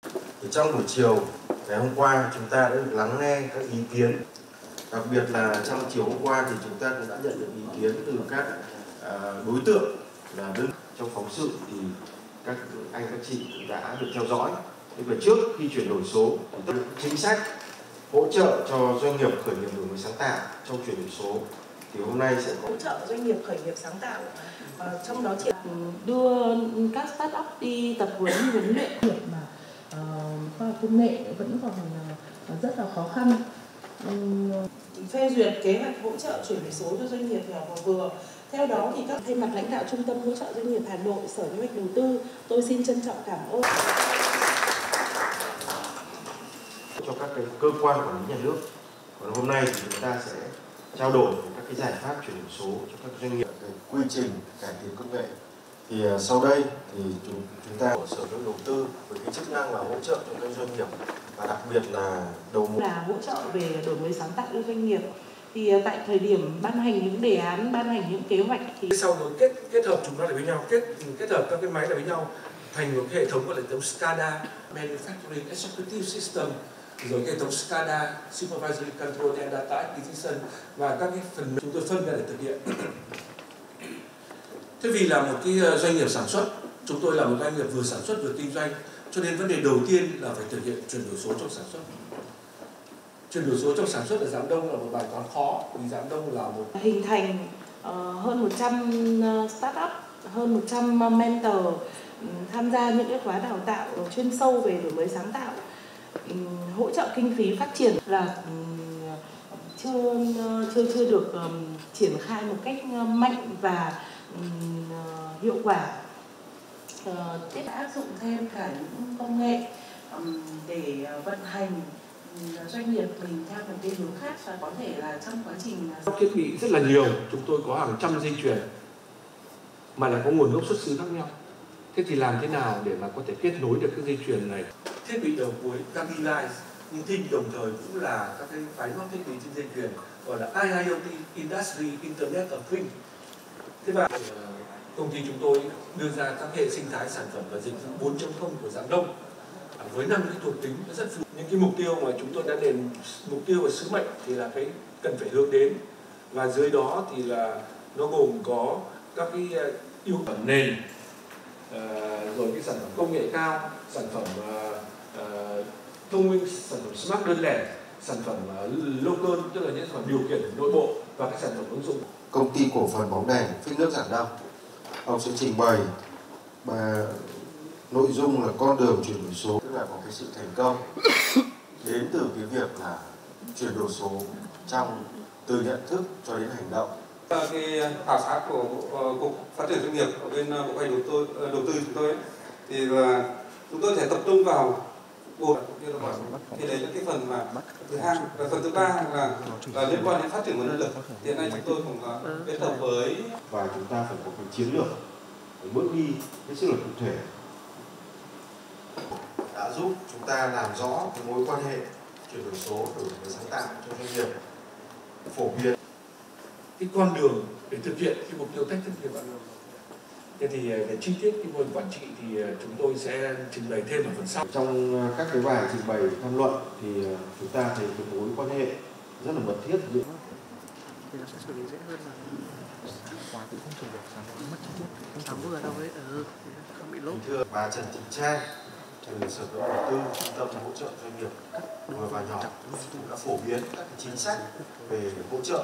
Thì trong buổi chiều ngày hôm qua chúng ta đã được lắng nghe các ý kiến, đặc biệt là trong chiều hôm qua thì chúng ta cũng đã nhận được ý kiến từ các đối tượng là trong phóng sự thì các anh các chị cũng đã được theo dõi. Nhưng mà trước khi chuyển đổi số thì chính sách hỗ trợ cho doanh nghiệp khởi nghiệp đổi mới sáng tạo trong chuyển đổi số thì hôm nay sẽ có hỗ trợ doanh nghiệp khởi nghiệp sáng tạo, trong đó chỉ đưa các startup đi tập huấn luyện mà khoa học công nghệ vẫn còn rất là khó khăn. Phê duyệt kế hoạch hỗ trợ chuyển đổi số cho doanh nghiệp nhỏ và vừa. Theo đó thì thay mặt lãnh đạo Trung tâm hỗ trợ doanh nghiệp Hà Nội, Sở Kế hoạch Đầu tư, tôi xin trân trọng cảm ơn cho các cái cơ quan quản lý nhà nước. Còn hôm nay thì chúng ta sẽ trao đổi về các cái giải pháp chuyển đổi số cho các doanh nghiệp, cái quy trình cải tiến công nghệ. Thì sau đây thì chúng ta của Sở Kế hoạch Đầu tư với cái chức năng là hỗ trợ cho các doanh nghiệp và đặc biệt là hỗ trợ về đổi mới sáng tạo cho doanh nghiệp. Thì tại thời điểm ban hành những đề án, ban hành những kế hoạch thì sau đó kết hợp chúng nó lại với nhau, kết hợp các cái máy lại với nhau thành một cái hệ thống gọi là hệ thống SCADA, Manufacturing Executive System, rồi cái hệ thống SCADA, Supervisory Control and Data Acquisition, và các cái phần chúng tôi phân ra để thực hiện. Thế vì là một cái doanh nghiệp sản xuất, chúng tôi là một doanh nghiệp vừa sản xuất vừa kinh doanh, cho nên vấn đề đầu tiên là phải thực hiện chuyển đổi số trong sản xuất. Chuyển đổi số trong sản xuất ở Giảng Đông là một bài toán khó, vì Giảng Đông là một hình thành hơn 100 startup, hơn 100 mentor tham gia những cái khóa đào tạo chuyên sâu về đổi mới sáng tạo. Hỗ trợ kinh phí phát triển là chưa được triển khai một cách mạnh và hiệu quả. Tiếp áp dụng thêm cả những công nghệ để vận hành doanh nghiệp mình theo một cái hướng khác, và có thể là trong quá trình thiết bị rất là nhiều, chúng tôi có hàng trăm dây chuyền mà lại có nguồn gốc xuất xứ khác nhau. Thế thì làm thế nào để mà có thể kết nối được các dây chuyền này? Thiết bị đầu cuối, các device, nhưng thì đồng thời cũng là các cái máy móc thiết bị trên dây chuyền gọi là IIoT, Industry Internet of Things. Thế và công ty chúng tôi đưa ra các hệ sinh thái sản phẩm và dịch vụ 4.0 của Giảng Đông với 5 cái thuộc tính rất phù hợp. Những cái mục tiêu mà chúng tôi đã đề, mục tiêu và sứ mệnh thì là cái cần phải hướng đến, và dưới đó thì là nó gồm có các cái yêu cầu nền, rồi cái sản phẩm công nghệ cao, sản phẩm thông minh, sản phẩm smart đơn lẻ, sản phẩm local, tức là những sản phẩm điều khiển nội bộ, và các sản phẩm ứng dụng. Công ty cổ phần bóng đèn Phích Nước Giảng Đông, ông sẽ trình bày nội dung là con đường chuyển đổi số, tức là có cái sự thành công đến từ cái việc là chuyển đổi số từ nhận thức cho đến hành động. Cái khảo sát của Cục Phát triển Doanh nghiệp ở bên Bộ Kế hoạch Đầu tư chúng tôi ấy, thì là chúng tôi sẽ tập trung vào thì đấy là cái phần mà thứ hai, và phần thứ ba là liên quan đến phát triển nguồn nhân lực. Hiện nay chúng tôi cũng kết hợp với, và chúng ta phải có cái chiến lược, cái bước đi hết sức là cụ thể đã giúp chúng ta làm rõ cái mối quan hệ chuyển đổi số đổi mới sáng tạo cho doanh nghiệp, phổ biến cái con đường để thực hiện cái mục tiêu tách thất nghiệp. Thế thì về chi tiết cái mô hình quản trị thì chúng tôi sẽ trình bày thêm ở phần sau. Trong các cái bài trình bày tham luận thì chúng ta thấy cái mối quan hệ rất là mật thiết giữa thì nó sẽ xử lý dễ hơn mà khóa cũng không xử được, sáng mất chi tiết không thắng vừa đâu ấy, không bị lỗi. Thưa bà Trần Thị Trang, từ Sở Kế hoạch Đầu tư, Trung tâm hỗ trợ doanh nghiệp vừa và nhỏ cũng đã phổ biến các chính sách về hỗ trợ